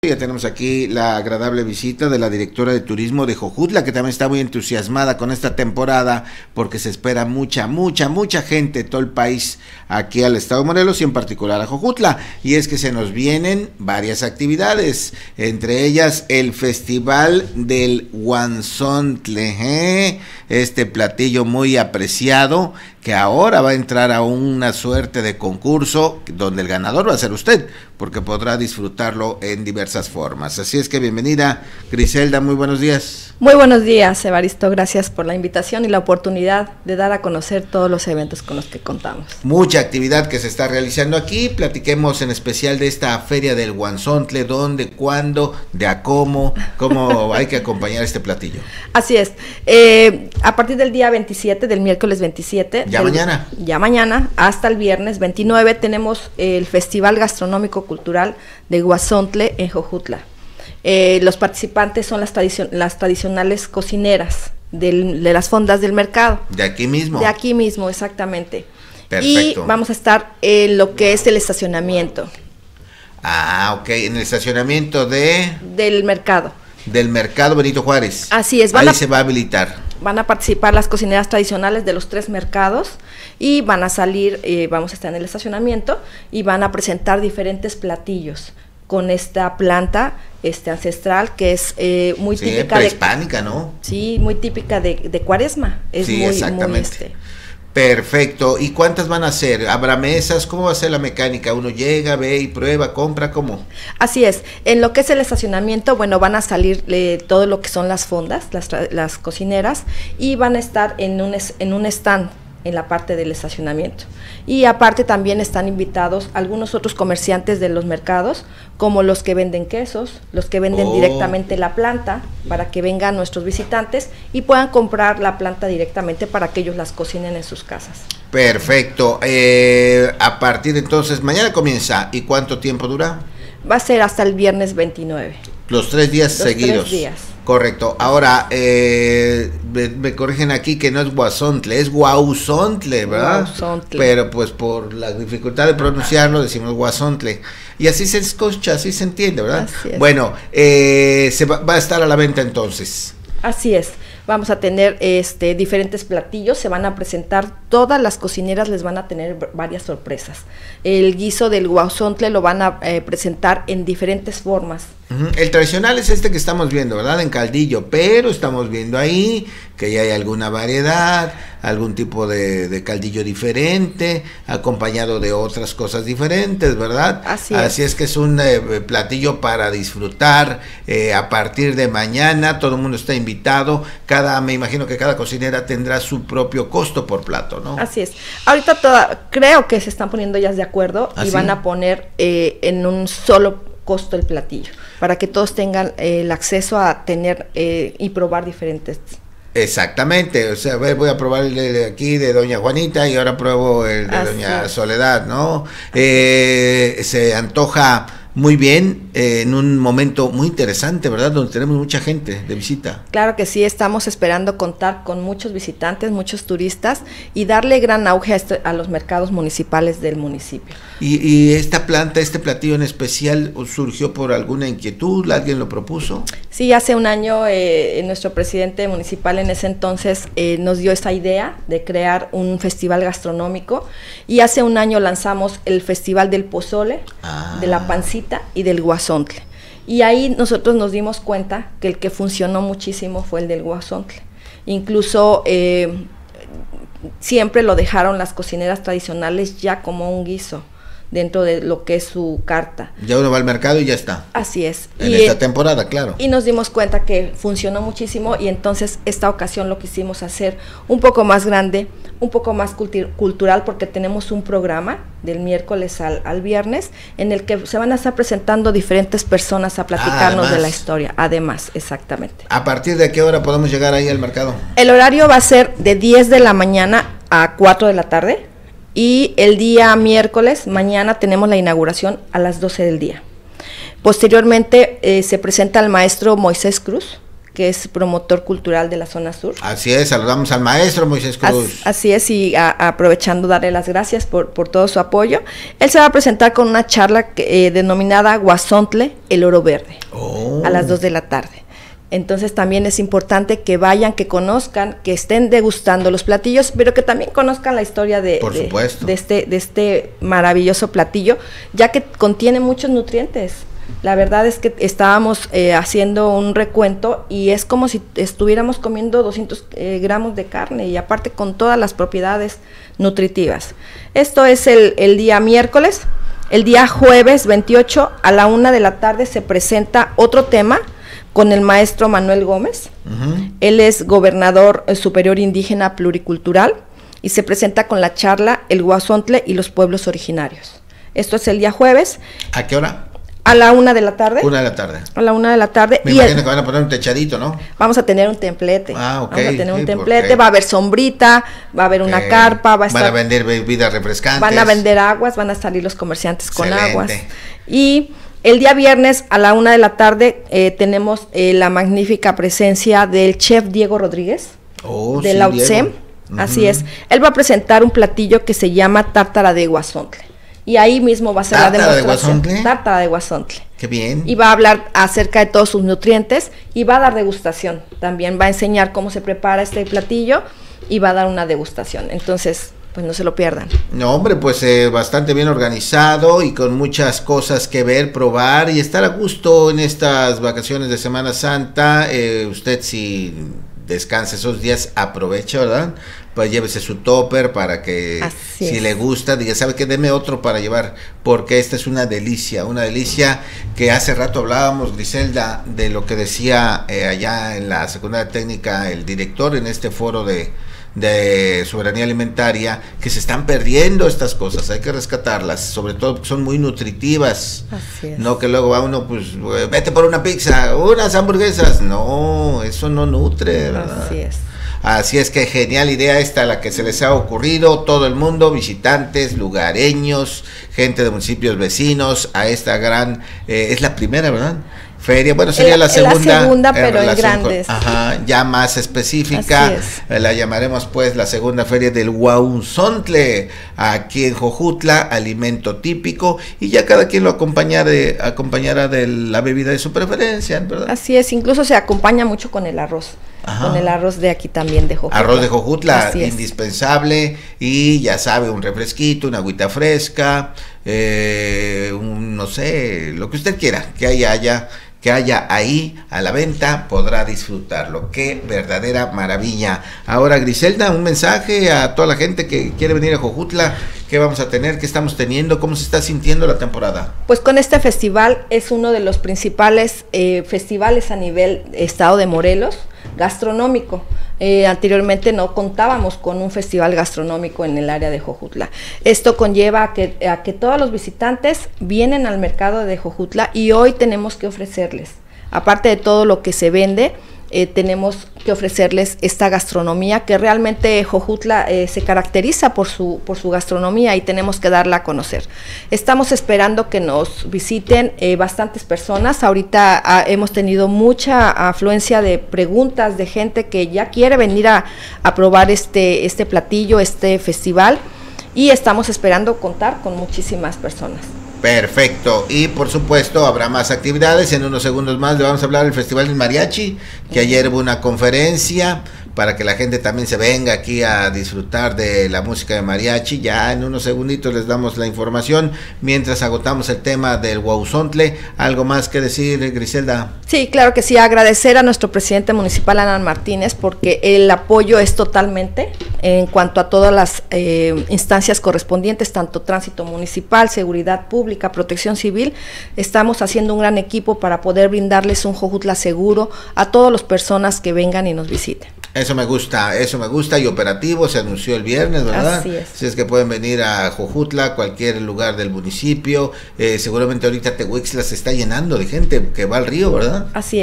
Ya tenemos aquí la agradable visita de la directora de turismo de Jojutla, que también está muy entusiasmada con esta temporada porque se espera mucha gente de todo el país aquí al estado de Morelos y en particular a Jojutla. Y es que se nos vienen varias actividades, entre ellas el Festival del Huanzontle, este platillo muy apreciado que ahora va a entrar a una suerte de concurso donde el ganador va a ser usted, porque podrá disfrutarlo en diversas formas. Así es que bienvenida, Griselda, muy buenos días. Muy buenos días, Evaristo, gracias por la invitación y la oportunidad de dar a conocer todos los eventos con los que contamos. Mucha actividad que se está realizando aquí, platiquemos en especial de esta feria del Huanzontle, dónde, cuándo, de a cómo hay que acompañar este platillo. Así es, a partir del día 27, del miércoles 27. Ya mañana, hasta el viernes 29, tenemos el Festival Gastronómico Cultural de Huanzontle en Jojutla. Los participantes son las tradicionales cocineras de las fondas del mercado. ¿De aquí mismo? De aquí mismo, exactamente. Perfecto. Y vamos a estar en lo que es el estacionamiento. Ah, ok, en el estacionamiento del mercado. Del mercado Benito Juárez. Así es. Ahí se va a habilitar. Van a participar las cocineras tradicionales de los 3 mercados y van a salir, vamos a estar en el estacionamiento y van a presentar diferentes platillos con esta planta ancestral que es muy típica prehispánica, ¿no? Sí, muy típica de Cuaresma. Es sí, muy, exactamente. Perfecto. ¿Y cuántas van a ser? ¿Habrá mesas? ¿Cómo va a ser la mecánica? ¿Uno llega, ve y prueba, compra? ¿Cómo? Así es. En lo que es el estacionamiento, bueno, van a salir todo lo que son las fondas, las cocineras, y van a estar en un stand en la parte del estacionamiento. Y aparte también están invitados algunos otros comerciantes de los mercados, como los que venden quesos, los que venden directamente la planta, para que vengan nuestros visitantes y puedan comprar la planta directamente para que ellos las cocinen en sus casas. Perfecto. A partir de entonces, mañana comienza. ¿Y cuánto tiempo dura? Va a ser hasta el viernes 29. Los 3 días seguidos. 3 días. Correcto. Ahora, me corrigen aquí que no es Huanzontle, es Huauzontle, ¿verdad? Huauzontle. Pero pues por la dificultad de pronunciarlo decimos Huanzontle. Y así se escucha, así se entiende, ¿verdad? Así es. Bueno, va a estar a la venta entonces. Así es. Vamos a tener diferentes platillos, se van a presentar, todas las cocineras les van a tener varias sorpresas. El guiso del Huanzontle lo van a presentar en diferentes formas. El tradicional es este que estamos viendo, ¿verdad? En caldillo, pero estamos viendo ahí que ya hay alguna variedad, algún tipo de caldillo diferente, acompañado de otras cosas diferentes, ¿verdad? Así es que es un platillo para disfrutar a partir de mañana, todo el mundo está invitado, me imagino que cada cocinera tendrá su propio costo por plato, ¿no? Así es. Ahorita creo que se están poniendo ellas de acuerdo y van a poner en un solo costo el platillo, para que todos tengan el acceso a tener y probar diferentes. Exactamente, o sea, voy a probar el de aquí de doña Juanita y ahora pruebo el de doña Soledad, ¿no? Se antoja muy bien, en un momento muy interesante, ¿verdad? Donde tenemos mucha gente de visita. Claro que sí, estamos esperando contar con muchos visitantes, muchos turistas y darle gran auge a los mercados municipales del municipio. ¿Y esta planta, este platillo en especial, surgió por alguna inquietud? ¿Alguien lo propuso? Sí, hace un año nuestro presidente municipal en ese entonces nos dio esa idea de crear un festival gastronómico y hace un año lanzamos el Festival del Pozole, de la Pancita y del Huanzontle. Y ahí nosotros nos dimos cuenta que el que funcionó muchísimo fue el del Huanzontle. Incluso siempre lo dejaron las cocineras tradicionales ya como un guiso dentro de lo que es su carta. Ya uno va al mercado y ya está. Así es. En esta temporada, claro. Y nos dimos cuenta que funcionó muchísimo y entonces esta ocasión lo quisimos hacer un poco más grande, un poco más cultural, porque tenemos un programa del miércoles al viernes en el que se van a estar presentando diferentes personas a platicarnos de la historia. Además, exactamente. ¿A partir de qué hora podemos llegar ahí al mercado? El horario va a ser de 10 de la mañana a 4 de la tarde. Y el día miércoles, mañana, tenemos la inauguración a las 12 del día. Posteriormente se presenta el maestro Moisés Cruz, que es promotor cultural de la zona sur. Así es, saludamos al maestro Moisés Cruz. Así es, y aprovechando darle las gracias por todo su apoyo. Él se va a presentar con una charla denominada Guasontle, el oro verde, a las 2 de la tarde. Entonces también es importante que vayan, que conozcan, que estén degustando los platillos, pero que también conozcan la historia de este maravilloso platillo, ya que contiene muchos nutrientes. La verdad es que estábamos haciendo un recuento y es como si estuviéramos comiendo 200 gramos de carne, y aparte con todas las propiedades nutritivas. Esto es el día miércoles. El día jueves 28 a la 1 de la tarde se presenta otro tema con el maestro Manuel Gómez. Él es gobernador superior indígena pluricultural y se presenta con la charla El Guasontle y los pueblos originarios. Esto es el día jueves. ¿A qué hora? A la 1 de la tarde. 1 de la tarde. A la 1 de la tarde. Me imagino que van a poner un techadito, ¿no? Vamos a tener un templete. Ah, ok. Vamos a tener un templete, va a haber sombrita, va a haber una carpa, van a vender bebidas refrescantes. Van a vender aguas, van a salir los comerciantes con aguas. Y el día viernes a la 1 de la tarde tenemos la magnífica presencia del chef Diego Rodríguez, de la UTSEM. Así es. Él va a presentar un platillo que se llama tártara de guasontle. Y ahí mismo va a ser la demostración. Tártara de guasontle. Qué bien. Y va a hablar acerca de todos sus nutrientes y va a dar degustación. También va a enseñar cómo se prepara este platillo y va a dar una degustación. Entonces, pues no se lo pierdan. No, hombre, pues bastante bien organizado y con muchas cosas que ver, probar y estar a gusto en estas vacaciones de Semana Santa. Usted, si descansa esos días, aprovecha, ¿verdad? Pues llévese su topper para que si le gusta, diga, ¿sabe qué? Deme otro para llevar, porque esta es una delicia que hace rato hablábamos, Griselda, de lo que decía allá en la secundaria técnica el director en este foro de soberanía alimentaria, que se están perdiendo estas cosas, hay que rescatarlas, sobre todo porque son muy nutritivas. Así es. No que luego va uno, pues, vete por una pizza, unas hamburguesas, no, eso no nutre, ¿verdad? Así es. Así es que genial idea esta la que se les ha ocurrido, todo el mundo, visitantes, lugareños, gente de municipios vecinos, a esta gran, es la primera, ¿verdad? Feria, bueno, sería la segunda, pero en grandes. Ya más específica, la llamaremos pues la segunda feria del Guasontle, aquí en Jojutla, alimento típico, y ya cada quien lo acompañará de la bebida de su preferencia, ¿verdad? Así es, incluso se acompaña mucho con el arroz. Con el arroz de aquí también de Jojutla. Arroz de Jojutla, indispensable, y ya sabe, un refresquito, una agüita fresca, no sé, lo que usted quiera, que haya ahí a la venta, podrá disfrutarlo. Qué verdadera maravilla. Ahora, Griselda, un mensaje a toda la gente que quiere venir a Jojutla. ¿Qué vamos a tener? ¿Qué estamos teniendo? ¿Cómo se está sintiendo la temporada? Pues con este festival, es uno de los principales festivales a nivel estado de Morelos, gastronómico. Anteriormente no contábamos con un festival gastronómico en el área de Jojutla. Esto conlleva a que todos los visitantes vienen al mercado de Jojutla, y hoy tenemos que ofrecerles, aparte de todo lo que se vende, tenemos que ofrecerles esta gastronomía que realmente Jojutla se caracteriza por su gastronomía, y tenemos que darla a conocer. Estamos esperando que nos visiten bastantes personas. Ahorita hemos tenido mucha afluencia de preguntas de gente que ya quiere venir a probar este platillo, este festival, y estamos esperando contar con muchísimas personas. Perfecto, y por supuesto habrá más actividades. En unos segundos más le vamos a hablar del Festival del Mariachi, que ayer hubo una conferencia para que la gente también se venga aquí a disfrutar de la música de mariachi. Ya en unos segunditos les damos la información, mientras agotamos el tema del Guasontle. ¿Algo más que decir, Griselda? Sí, claro que sí, agradecer a nuestro presidente municipal, Alan Martínez, porque el apoyo es totalmente en cuanto a todas las instancias correspondientes, tanto tránsito municipal, seguridad pública, protección civil. Estamos haciendo un gran equipo para poder brindarles un Jojutla seguro a todas las personas que vengan y nos visiten. Eso me gusta, y operativo, se anunció el viernes, ¿verdad? Así es. Así es que pueden venir a Jojutla, cualquier lugar del municipio. Seguramente ahorita Tehuixtla se está llenando de gente que va al río, ¿verdad? Así es,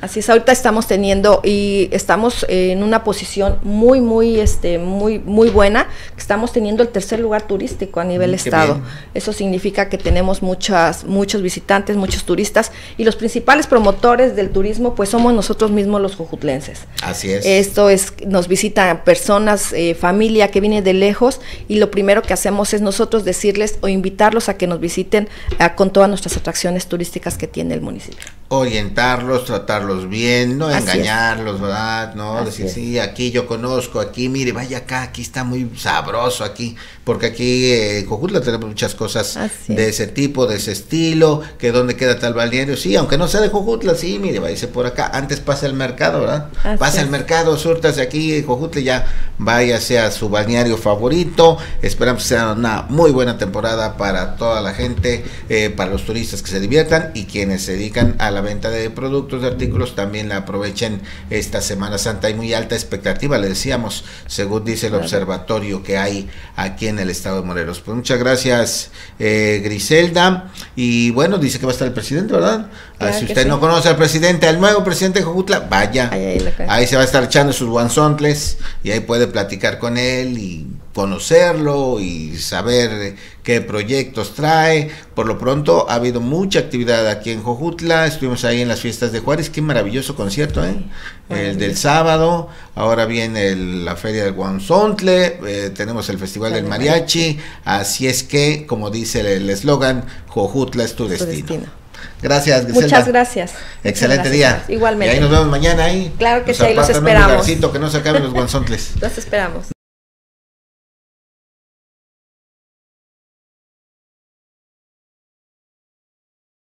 Así es, ahorita estamos teniendo y estamos en una posición muy buena. Estamos teniendo el tercer lugar turístico a nivel estado. Bien. Eso significa que tenemos muchos visitantes, muchos turistas, y los principales promotores del turismo pues somos nosotros mismos los jojutlenses. Así es. Esto es, nos visitan personas, familia que viene de lejos, y lo primero que hacemos es nosotros decirles o invitarlos a que nos visiten con todas nuestras atracciones turísticas que tiene el municipio. Orientarlos, tratarlos bien, no engañarlos, ¿verdad? No decir, sí, aquí yo conozco, aquí, mire, vaya acá, aquí está muy sabroso aquí, porque aquí en Jojutla tenemos muchas cosas de ese tipo, de ese estilo, que dónde queda tal balneario, sí, aunque no sea de Jojutla, sí, mire, váyase por acá, antes pasa el mercado, ¿verdad? Pasa el mercado, súrtase aquí en Jojutla, ya váyase a su balneario favorito. Esperamos que sea una muy buena temporada para toda la gente, para los turistas que se diviertan, y quienes se dedican a la venta de productos, de artículos, también la aprovechen esta Semana Santa. Hay muy alta expectativa, le decíamos, según dice el observatorio que hay aquí en el estado de Morelos. Pues muchas gracias, Griselda. Y bueno, dice que va a estar el presidente, ¿verdad? Claro, si usted no conoce al presidente, al nuevo presidente de Jojutla, vaya, ahí se va a estar echando sus guanzontles, y ahí puede platicar con él y conocerlo y saber qué proyectos trae. Por lo pronto ha habido mucha actividad aquí en Jojutla, estuvimos ahí en las fiestas de Juárez, qué maravilloso concierto, el del sábado, ahora viene la feria del guanzontle, tenemos el festival del mariachi, así es que, como dice el eslogan, Jojutla es tu destino. Gracias, Griselda. Muchas gracias. Excelente día. Igualmente. Y ahí nos vemos mañana ahí. Claro que sí, ahí los esperamos. Un lugarcito que no se acaben los guanzontles. Los esperamos.